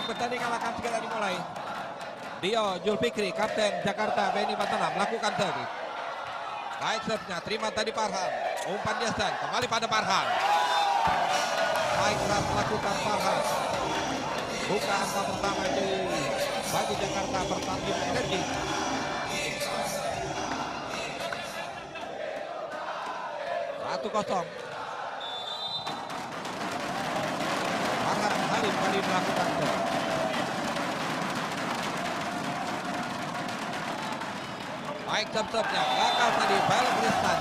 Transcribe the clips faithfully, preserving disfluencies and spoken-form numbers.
pertandingan akan segera dimulai. Dio Julfikri, kapten Jakarta Beni Batanam, melakukan servis. Baik servisnya, terima tadi Farhan. Umpan Jason, kembali pada Farhan. Baik keras melakukan Farhan. Buka angka pertama di bagi Jakarta Pertamina Energi. Satu kosong. Farhan Halim kembali melakukan servis. Baik servisnya, gagal tadi Bel Kristan.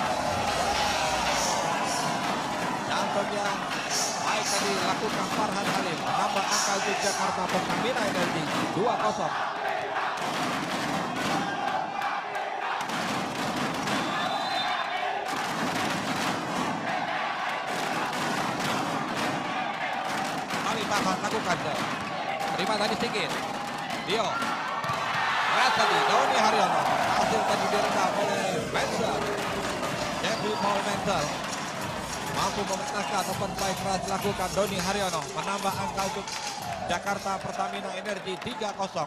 Jantungnya baik tadi lakukan Farhan Halim, menambah angka untuk Jakarta Pertamina Energi dua kosong. Kali Farhan lakukan servis. Terima tadi sedikit. Dio. Keras tadi Doni Haryono. Hasil tadi diredam oleh Menzel. Devi Paul Menzel mampu memenangkan open play keras dilakukan Doni Haryono, menambah angka untuk Jakarta Pertamina Energi tiga kosong.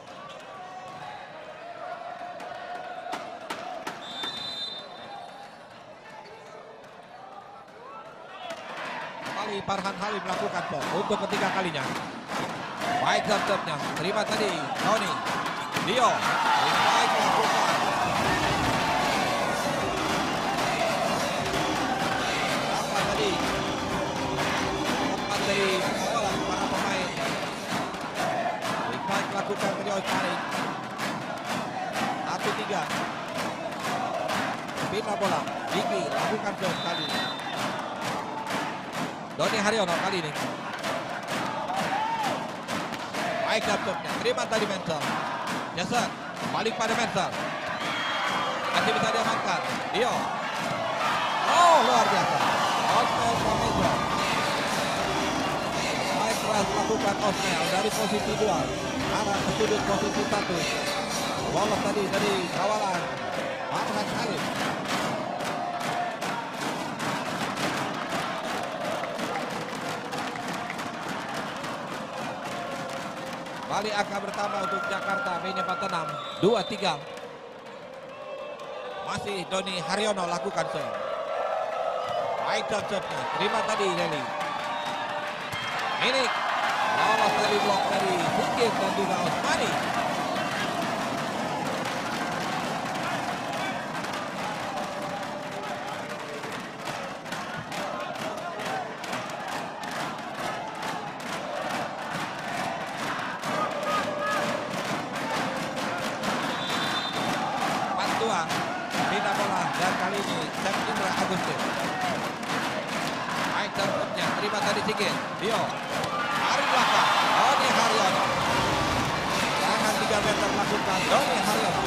Kembali Farhan Halim melakukan serve untuk ketiga kalinya. Baik serve-nya, terima tadi Doni. Dio, baik melakukan. Apa tadi? Umpan dari bola para pemain. Baik melakukan Rio tarik. Satu tiga. Pindah bola. Diki lakukan serve kali. Doni Haryono kali ini. Baik serve-nya, terima tadi Menzel. Jason, balik pada Menzel. Masih bisa diamankan. Dio. Oh, luar biasa. Osmel Promejo. Baik keras melakukan Osmel dari posisi dua. Arah ke sudut posisi satu. Bola tadi dari kawalan Farhan Halim. Balik angka pertama untuk Jakarta Beni Batanam dua tiga. Masih Doni Haryono lakukan serve. Baik serve-nya, terima tadi Leli. Ini lolos dari blok dari Bukit dan juga Osmani. Pindah bola dan kali ini Sam Indra Agustin. Baik serve-nya, terima tadi Sigit. Dio. Dari belakang Doni Haryono. Jangan tiga meter lakukan Doni Haryono.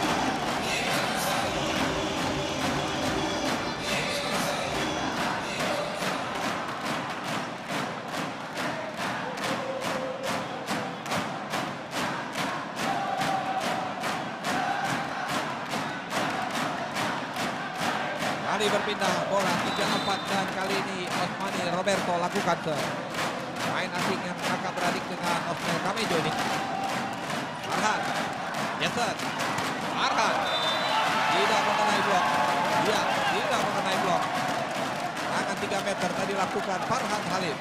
Kali berpindah bola tiga empat dan kali ini Osmani Roberto lakukan serve. Main asing yang kakak beradik dengan Osmel Kamejo ini. Farhan. Jason. Farhan. Tidak mengenai blok. Dia tidak mengenai blok. Tangan tiga meter tadi lakukan Farhan Halim.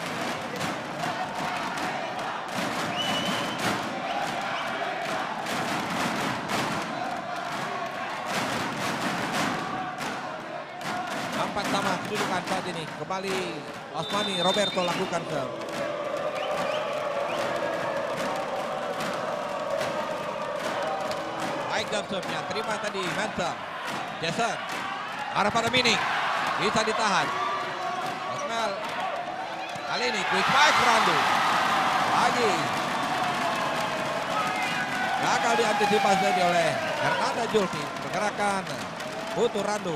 Empat sama kedudukan saat ini. Kembali Osmani Roberto lakukan serve. Baik serve-nya, terima tadi Menzel. Jason. Arah pada Mining. Bisa ditahan. Osmel. Kali ini quick five Randu. Lagi. Gagal diantisipasi oleh Hernanda Julfi. Pergerakan Putu Randu.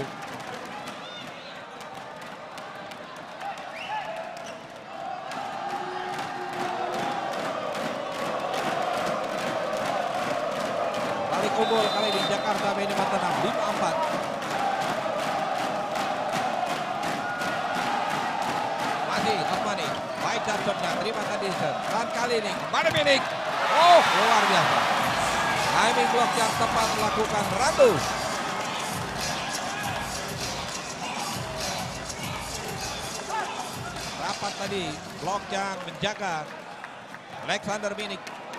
Unggul kali di Jakarta Beni Batanam lima empat. Masih Osmani. Baik Baik Johnson-nya, terima tadi dan kali ini kembali Minik. Oh, luar biasa. Timing blok yang tepat melakukan Ratu. Rapat tadi blok yang menjaga Alexander Minik.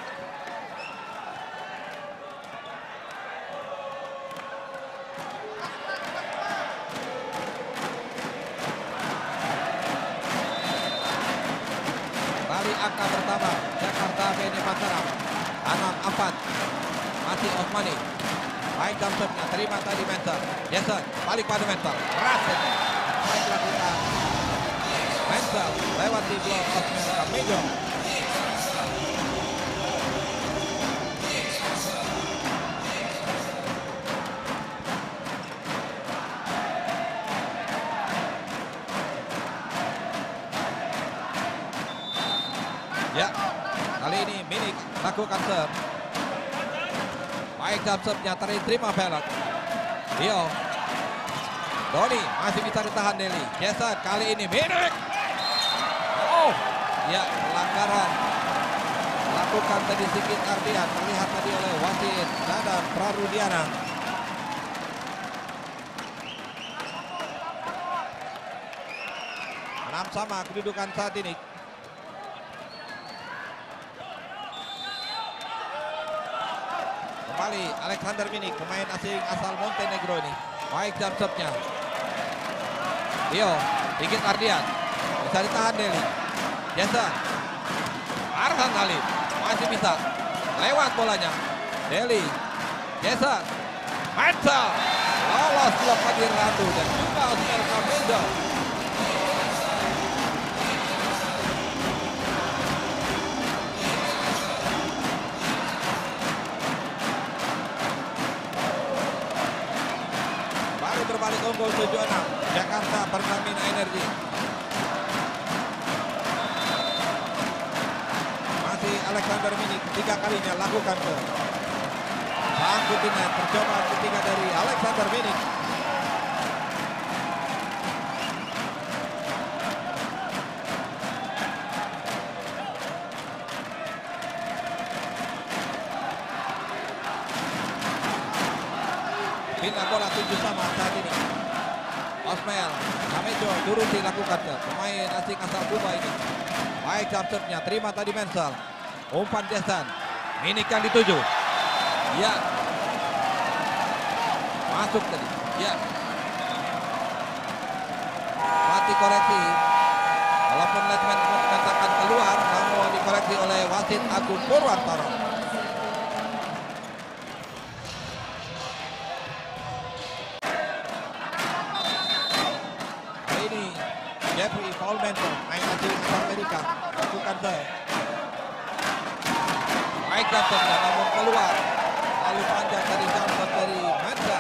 Angka pertama Jakarta Beni Mataram enam empat masih Osmani. Baik Johnson-nya, terima tadi Mental. Jason balik pada Mental, Rasen baik lakukan Mental lewati blok Osman Kamejo. Ya, kali ini Minik lakukan serve. Baik jump serve-nya terima pelot. Dio. Doni masih bisa ditahan Deli. Jason kali ini Minik. Oh, ya pelanggaran. Lakukan tadi sedikit Ardian. Terlihat tadi oleh wasit Dadan Prarudiana. Enam sama kedudukan saat ini. Kembali Alexander Minik, pemain asing asal Montenegro ini. Baik jump serve-nya. Dio, dikit Ardian. Bisa ditahan Deli. Jason. Arhan Halim. Masih bisa. Lewat bolanya. Deli. Jason. Mental. Lolos blok lagi Ratu. Dan juga Osman Kamejo. Berbalik unggul tujuh enam Jakarta Pertamina Energi. Masih Alexander Minik tiga kalinya lakukan ke Sang Kutinet. Percobaan ketiga dari Alexander Minik. Pindah bola tujuh sama saat ini. Osmel Kamejo turut dilakukan ke pemain asing asal Kuba ini. Baik jump serve-nya, terima tadi Mensal. Umpan Jason. Minik yang dituju. Ya. Masuk tadi. Ya. Mati koreksi. Walaupun Letman mengatakan keluar, namun dikoreksi oleh wasit Agung Purwantoro. Jeffrey Paul Benson, main asing asal Amerika, lakukan serve. Baik jump-nya namun keluar. Lalu panjang dari jump dari Mensa.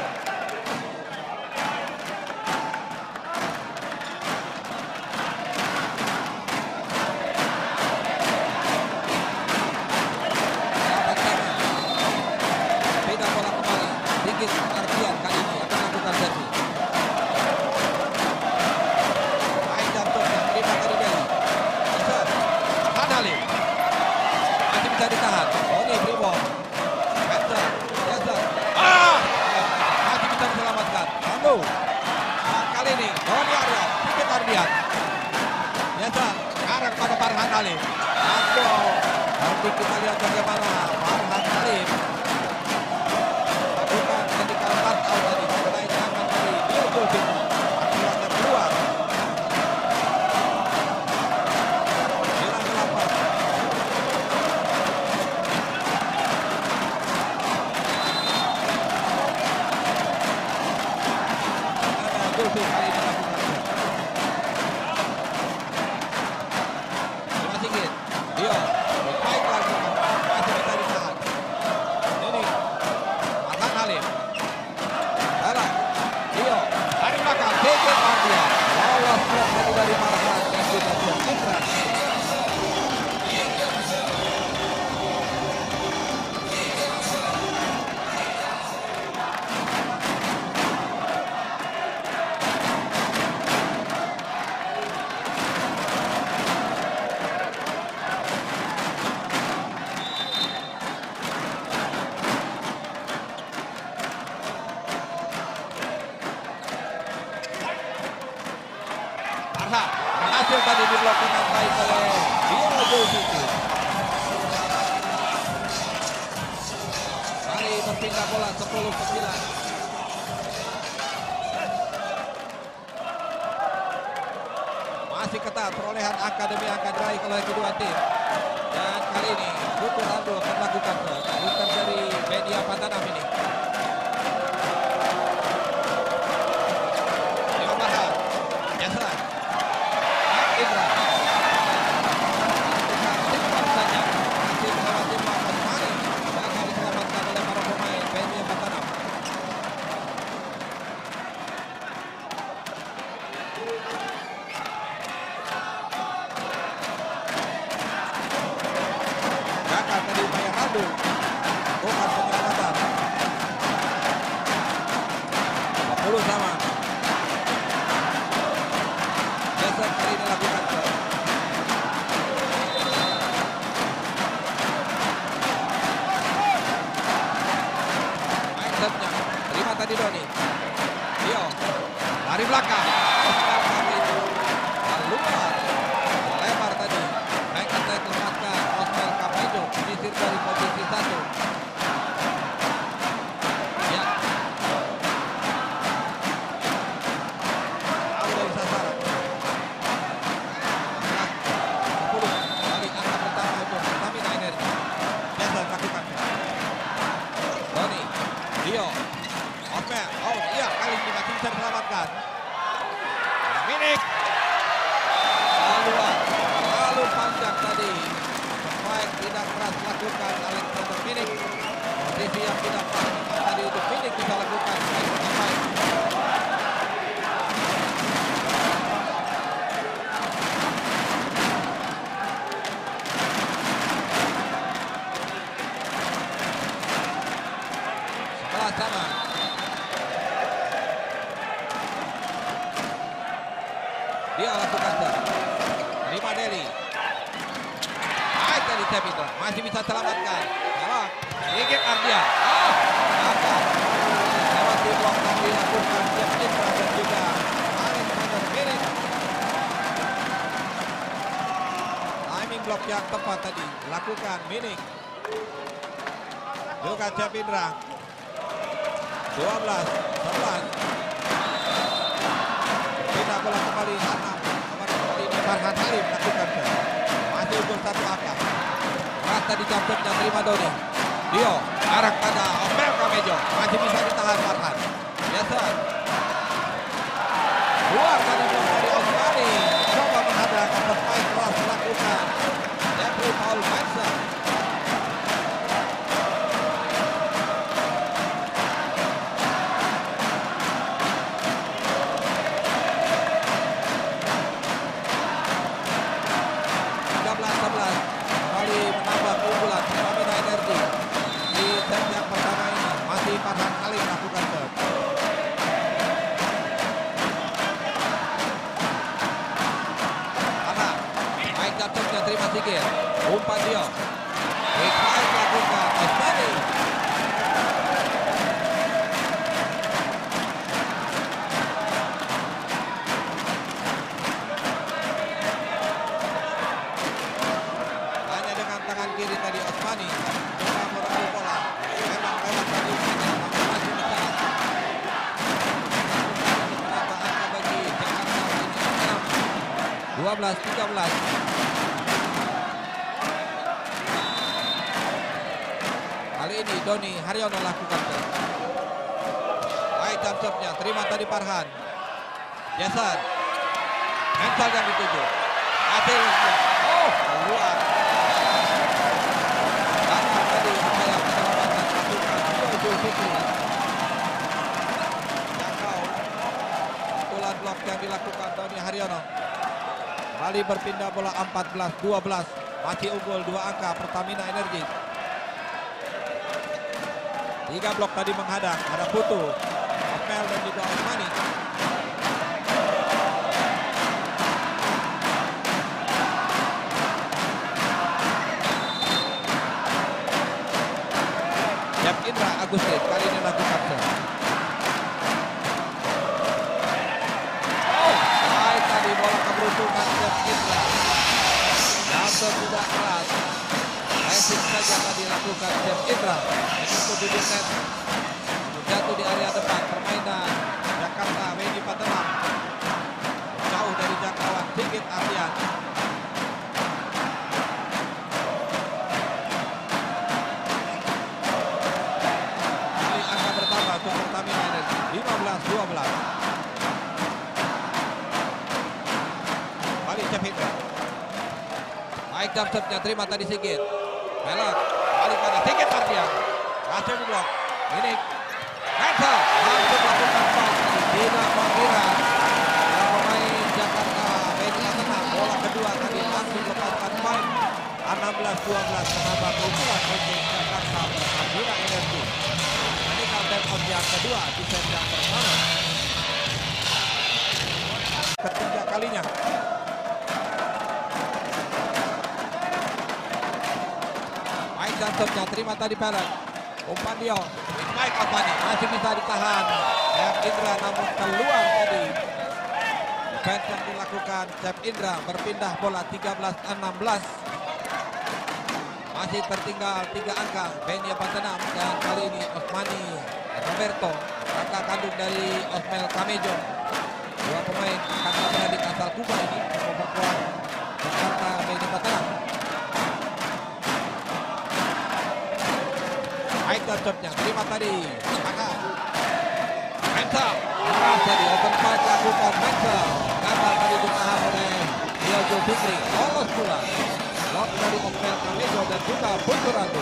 Pindah bola kembali. Dikit Ardian kali ini akan lakukan serve. Masih bisa ditahan. Doni Primo. Benson. Jason. Ah! Masih bisa diselamatkan. Lalu. Nah, kali ini Doni Aryo. Sedikit Ardian. Jason. Sekarang pada Farhan Halim. Lalu. Nanti kita lihat bagaimana Farhan Halim. Lakukan ketika empat out tadi. Mengenai tangan dari Dio Julfin. Akibatnya keluar. Masih diblok dengan baik oleh Dio Zulfikri. Mari berpindah bola sepuluh sembilan. Masih ketat perolehan angka demi angka diraih oleh kedua tim. Dan kali ini Putu Ronaldo akan melakukan bukan dari media Pantanam ini. Lima Barhan, Jasran, Indra. Simpan saja. Masih melewati Muhammad Mari. Dan akan diselamatkan oleh para pemain media Pantanam. Gagal tadi upaya Radu. Bukan penyelamatan. dua puluh sama. Jason kali ini lakukan ke. Mindsetnya. Terima tadi Doni. Dio. Lari belakang. Oscar Kamejo. Keluar. Lebar tadi. Baik attack lepaskan. Oscar Kamejo. Menyisir dari posisi satu. Ya. Jauh dari sasaran. sepuluh. Kali angka pertama untuk Pertamina Energi. Biasa lakukan. Doni. Dio. Oscar. Oh iya. Kali ini masih bisa diselamatkan. Minik. Keluar. Terlalu panjang tadi. Baik tidak keras lakukan Alexander Minik. Posisi yang tidak pas tadi untuk Minik bisa lakukan. Baik, baik. Sebelah sama. Dia lakukan ser. Lima Deli. Baik dari Tepitra. Masih bisa selamatkan. Salah. Sedikit Ardian. Oh. Gagal. Lewat di blok yang dilakukan Jeff Indra dan juga Alexander Minik. Timing blok yang tepat tadi. Lakukan Minik. Juga Jeff Indra. dua belas. sebelas. Pindah bola kembali enam. Kembali Farhan Halim lakukan ke. Masih unggul satu angka. Rata di jambetnya terima Doni. Dio arah pada Oscar Kamejo. Masih bisa ditahan Farhan. Biasa. Keluar dari blok dari Osmani. Coba menghadang pemain keras melakukan. Jeffrey Paul Manson. Kembali menambah keunggulan Pertamina Energi di set yang pertama ini. Masih Farhan Halim lakukan serve. Karena baik jatuhnya terima Sigit. Umpan Dio. Quick fire lakukan Osmani. Kiri tadi Osmani coba merangkul bola. Memang lewat tadi umpannya, namun masih bisa. Menambah angka bagi Jakarta ini enam. dua belas tiga belas. Kali ini Doni Haryono lakukan. Baik jump-nya, terima tadi Farhan. Jason. Mental yang dituju. Hasilnya. Oh, keluar. Jangkau pukulan blok yang dilakukan Doni Haryono. Kembali berpindah bola empat belas dua belas. Masih unggul dua angka Pertamina Energi. Tiga blok tadi menghadang. Ada Putu, Apel dan juga Osmani. Jeff Indra Agustin kali ini lakukan serve. Oh, baik tadi bola keberuntungan dilakukan Chef Indra. Jatuh tidak keras. Racing saja tadi dilakukan Chef Indra. Menyentuh bibir net. Jatuh di area depan. Permainan Jakarta Benny Patelang. Jauh dari jangkauan Sigit Ardian. Kali angka bertambah untuk Pertamina Energi. lima belas dua belas. Balik Chef Indra. Baik jump shotnya, terima tadi Sigit. Belok, balik pada Sigit Ardian. Kasih di blok. Ini cancel. Langsung lakukan foul. Tidak mengira. Para pemain Jakarta Benny Patelang. Bola kedua tadi langsung lepaskan poin. enam belas dua belas menambah keunggulan untuk Jakarta Pertamina Energi. Ini kapten out yang kedua di set yang pertama. Ketiga kalinya. Jantungnya terima tadi Perak. Umpan Dio. Baik Osmani masih bisa ditahan. Chef Indra namun keluar tadi. Defense yang dilakukan Chef Indra berpindah bola tiga belas enam belas. Masih tertinggal tiga angka. Benny Patelang dan kali ini Osmani Roberto, kakak kandung dari Osmel Kamejo. Dua pemain kakak beradik asal Kuba ini memperkuat Jakarta Benny Patelang. Baik shotnya, terima tadi Maka Mensa keras tadi, open fight lakukan Mensa. Gagal tadi ditahan oleh Diogo Fikri. Lolos pula blok dari Osmel Kamejo dan juga Bunturando.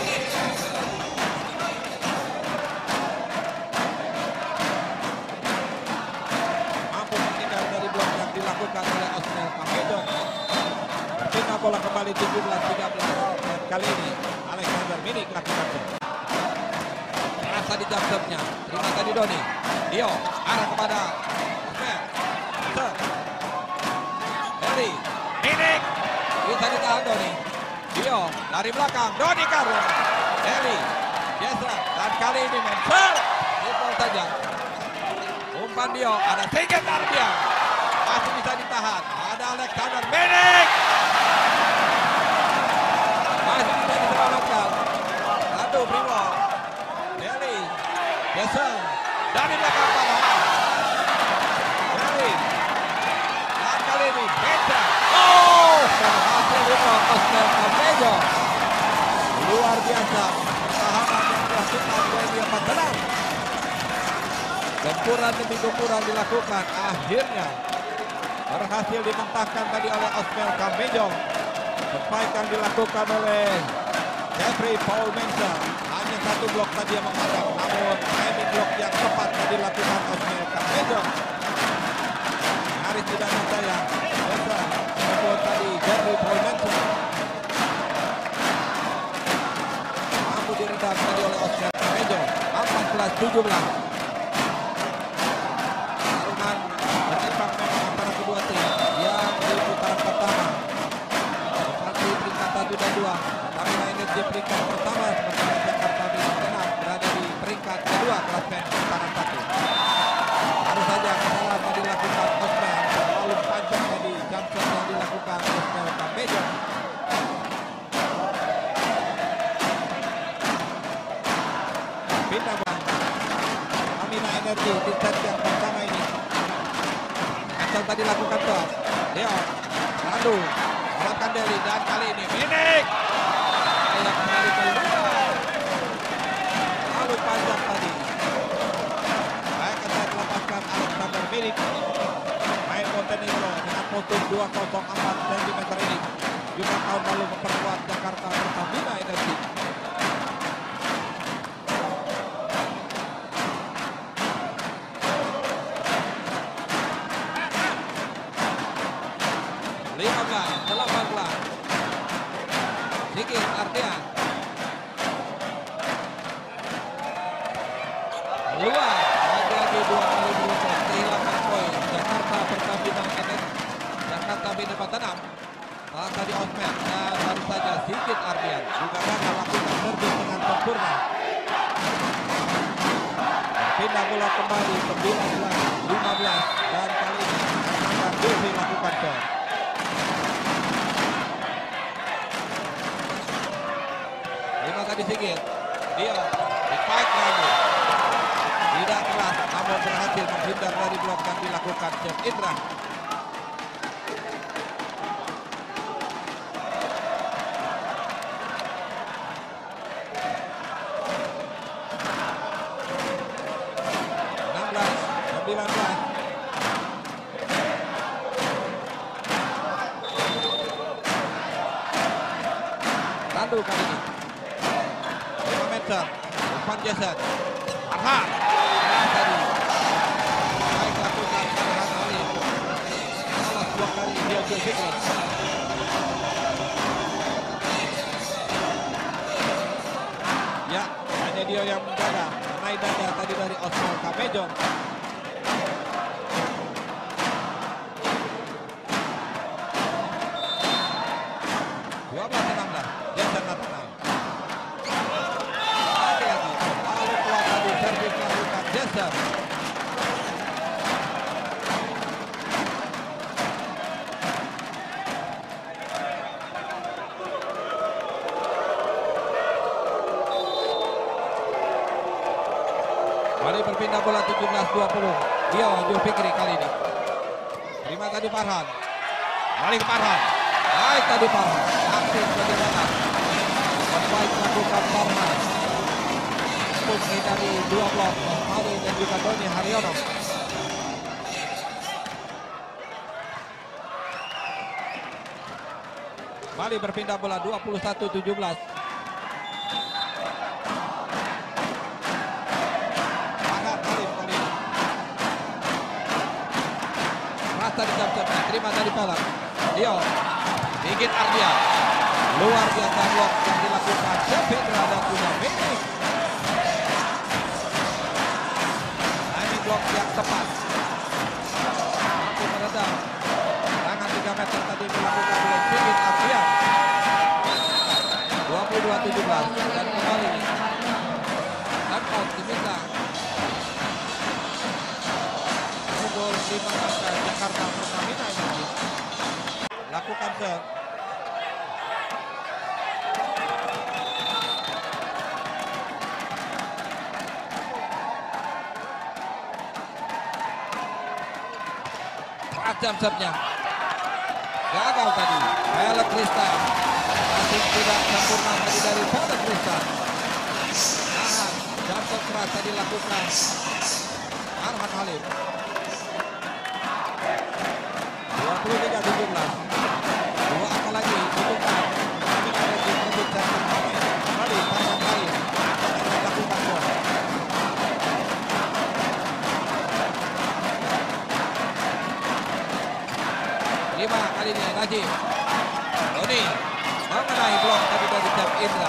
Mampu menghindar dari blok yang dilakukan oleh Osmel Kamejo. Berpindah bola kembali tujuh belas tiga belas. Dan kali ini Alexander Minik lakukan tadi jump shotnya, terima tadi Doni. Dio arah kepada Osmel. Dari Minik bisa ditahan Doni. Dio dari belakang Doni Karlo. Dari geser dan kali ini Menser itu saja. Umpan Dio, ada Sigit Ardian masih bisa ditahan. Ada Alexander Minik masih bisa diselamatkan. Satu Primo geser dari belakang Patelang. Dari dan kali ini Benja. Oh, berhasil rebound Osmel Kamejo. Luar biasa pertahanan yang dilakukan Benny Patelang. Gempuran demi gempuran dilakukan. Akhirnya berhasil dimentahkan tadi oleh Osmel Kamejo. Kebaikan dilakukan oleh Jeffrey Paul Mensa. Hanya satu blok tadi yang menghadap, namun timing blok yang tepat tadi dilakukan Osmel Kamejo. Nyaris tidak percaya. Mensa membuat tadi Jeffrey Paul Mensa. Mampu diredam tadi oleh Osmel Kamejo. empat belas tujuh belas. Pertarungan berimbang memang antara kedua tim yang di putaran pertama. Seperti peringkat satu dan dua. Pertamina Energi peringkat pertama, sementara Jakarta Benny Patelang berada di peringkat kedua klasmen putaran satu. Baru saja kesalahan yang dilakukan Osmel, terlalu panjang tadi jump shot yang dilakukan Osmel Kamejo. Pindah bang Pertamina Energi di set yang pertama ini. Cancel tadi lakukan tuh Deo, lalu melakukan Deli dan kali ini Minik yang kembali keluar. Lalu panjang tadi. Baik kita lepaskan Alexander Minik. Main Montenegro dengan postur dua kosong empat sentimeter ini juga tahun lalu memperkuat Jakarta Pertamina Energi. lima belas delapan belas. Sigit Ardian keluar lagi-lagi dua kali berusaha kehilangan poin. Jakarta Pertamina Energi, Jakarta Benny Patelang. Salah tadi Osmel dan baru saja Sigit Ardian juga gagal lakukan servis dengan sempurna. Pindah bola kembali sembilan belas lima belas dan kali ini akan Devi lakukan serve. tadi sedikit. Dio, dipike lagi. Tidak keras, namun berhasil menghindar dari blok yang dilakukan Chef Indra. enam belas sembilan belas. Tandu kali ini. lima meter. Umpan Jason. Arhan. Tadi. Baik lakukan Arhan Ali. Salah dua kali dia Zulfikri. Ya, hanya dia yang menjaga. Naik dada tadi dari Osman Kamejong. dua belas enam belas. Jason Nathan. Lagi-lagi. Lalu keluar tadi servis lakukan Jason. Mari berpindah bola tujuh belas dua puluh. Dio Zulfikri kali ini. Terima tadi Farhan. Balik ke Farhan. Baik tadi Farhan. Aktif bagaimana. Baik lakukan Farhan. Putri dari dua blok. Hari dan juga Doni Haryono. Mari berpindah bola dua puluh satu tujuh belas. Tadi jam-jamnya, terima dari Palak. Dio, Digit Ardia. Luar biasa blok yang dilakukan Chef Indra dan juga Minik. Timing blok yang tepat. Mampu meredam. Tangan tiga meter tadi dilakukan oleh Digit Ardia. dua puluh dua tujuh belas dan kembali. Knockout diminta. Gol lima angka Jakarta Pertamina ini. Lakukan serve. Tajam serve-nya. Gagal tadi. Pelek Kristal. Masih tidak sempurna tadi dari Pelek Kristal. Nahan. Jatuh keras tadi lakukan Arhan Halim. dua puluh tiga tujuh belas. Dua angka lagi dibutuhkan. Kami ada di perbincangan pemain. Kembali Farhan Halim akan melakukan gol. Lima kali ini Najib. Doni mengenai blok tadi dari Chef Indra.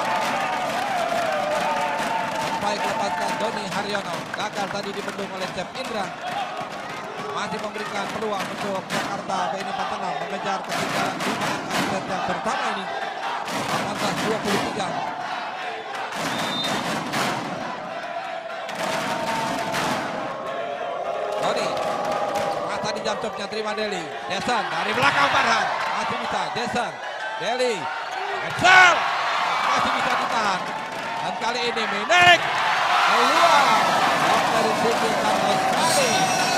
Baik lepaskan Doni Haryono. Gagal tadi dibendung oleh Chef Indra. Masih memberikan peluang untuk Jakarta B N I empat enam mengejar ketinggalan lima angka set yang pertama ini. Amantas dua puluh tiga. Doni. Mata di jam stopnya terima Deli. Jason dari belakang Farhan. Masih bisa Jason. Deli. Jason. Masih bisa ditahan. Dan kali ini Minik. Keluar. Blok dari Siti Carlos Kali.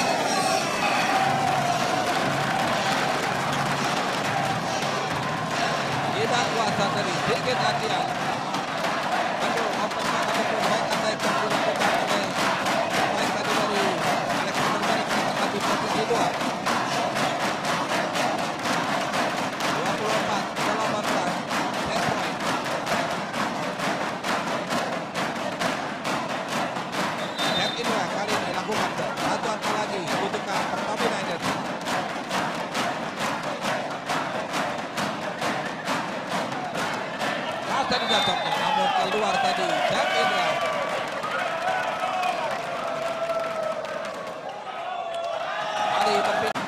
Tidak kuasa tadi, sedikit latihan. Aduh, open mata betul, baik attack yang dilakukan oleh baik tadi dari Alexander Mereka mengambil posisi dua. dua puluh empat delapan belas, set point. Chef Indra kali ini lakukan satu angka lagi, butuhkan Pertamina Energy. Tadi jatuhnya, namun keluar tadi Chef Indra. Mari berpindah.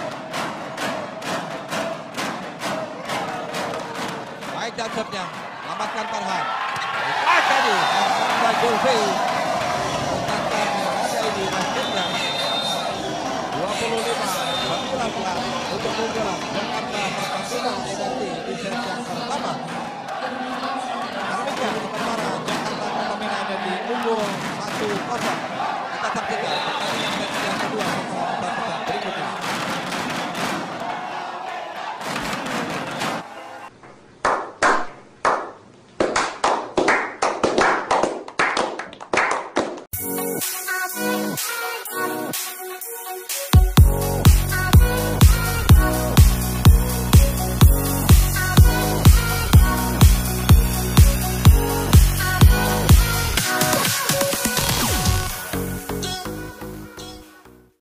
Baik jatuhnya, lambatkan Farhan. Baik tadi, dan Zulfi. Tentang ada ini Mas Indra. dua puluh lima sembilan belas untuk keunggulan Jakarta Pertamina Energy di set yang pertama. Demikian kemenangan kosong.